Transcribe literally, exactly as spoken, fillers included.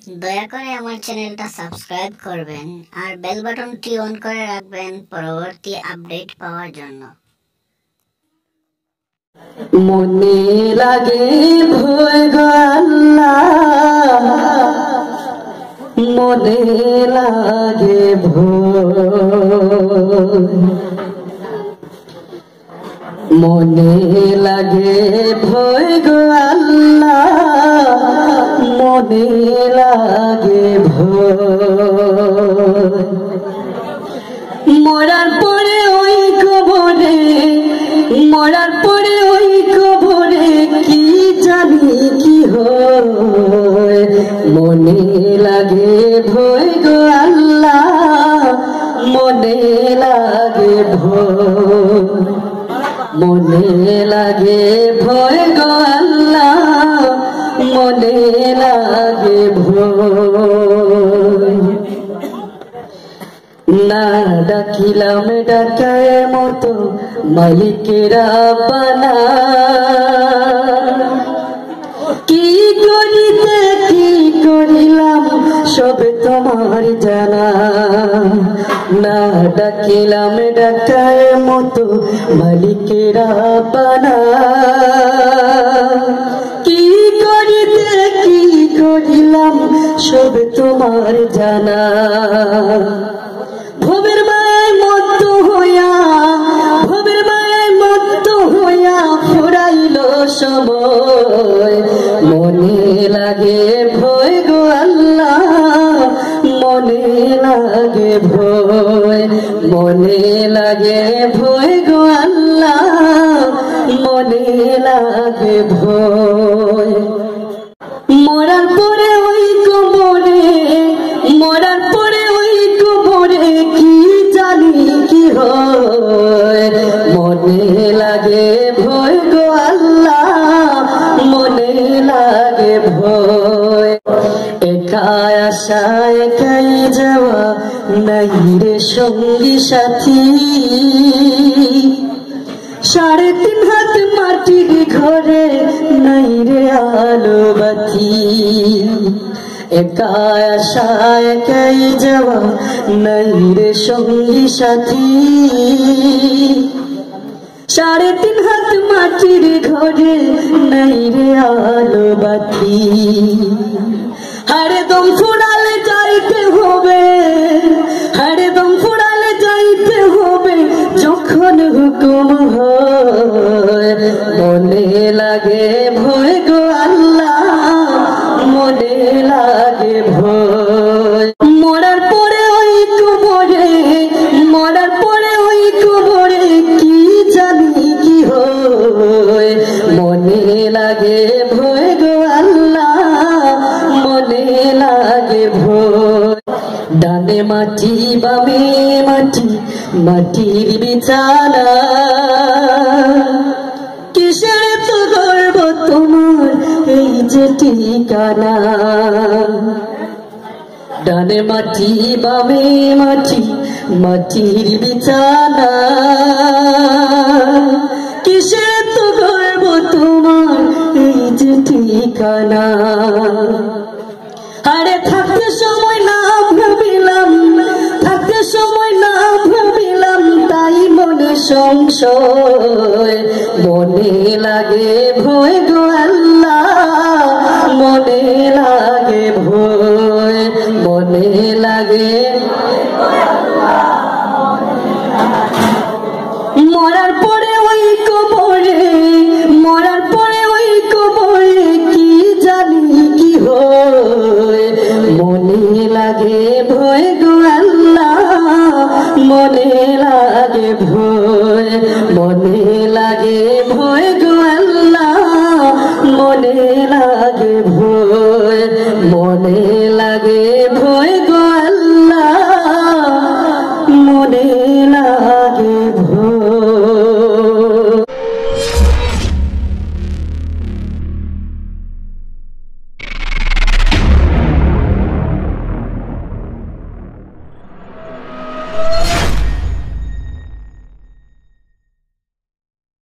দয়া করে আমার চ্যানেলটা সাবস্ক্রাইব করবেন আর বেল বাটনটি অন করে রাখবেন পরবর্তী আপডেট পাওয়ার জন্য। মনে লাগে ভয় গো আল্লাহ, মনে লাগে ভয়, মনে লাগে ভয় গো আল্লাহ, মনে লাগে ভয়। মরার পরে ওই কবরে, মরার পরে ওই কবরে কি জানি কি হয়। মনে লাগে ভয় গো আল্লাহ, মনে লাগে ভয়, মনে লাগে ভয় গো আল্লাহ, মনে লাগে ভয়। না ডাকিলাম ডাকার মতো মালিকেরা বানা, কি করিতে কি করিলাম সব তোমার জানা। না ডাকিলাম ডাকার মতো মালিকেরা বানা, কি করিতে কি করিলাম সব তোমার জানা। ভবের মায় মত্ত হইয়া, ভবের মায় মত্ত হইয়া ফুরাইল সময়। মনে লাগে ভয় গো আল্লাহ, মনে লাগে ভয়, মনে লাগে ভয় গো আল্লাহ, মনে লাগে ভয়। মরার পরে ওই কবরে, মরার পরে ওই কবরে কি জানি কি হয়। মনে লাগে ভয় গো আল্লাহ, মনে লাগে ভয়। একা আসা একাই যাওয়া নাই রে সঙ্গী সাথী, সাড়ে তিন হাত মাটির ঘরে নাই রে আলো বাতি। একা আসা একাই যাওয়া নাই রে সঙ্গী সাথী, সাড়ে তিন হাত মাটির ঘরে নাই রে আলো বাতি। হারে দম ফুড়ালে যাইতে হবে, হারে দম ফুড়ালে যাইতে হবে যখন হুকুম হয়। মনে লাগে ভয় গো আল্লাহ, মনে লাগে ভয়। মরার পরে ওই কবরে, মরার পরে ওই কবরে কি জানি কি হয়। মনে লাগে ভয় গো আল্লাহ, মনে লাগে ভয়। ডানে মাটি বামে মাটি, মাটির বিছানা, কিসের তো গর্ব তোমার এই যে ঠিকানা। ডানে মাটি বামে মাটি, মাটির বিছানা, কিসের তো গর্ব তোমার এই যে ঠিকানা। আরে থাকতে সময় না ভাবিলাম, থাকতে সময় না ভাবিলাম তাই মনে সংশয়। মনে লাগে ভয় গো আল্লাহ, মনে লাগে ভয়।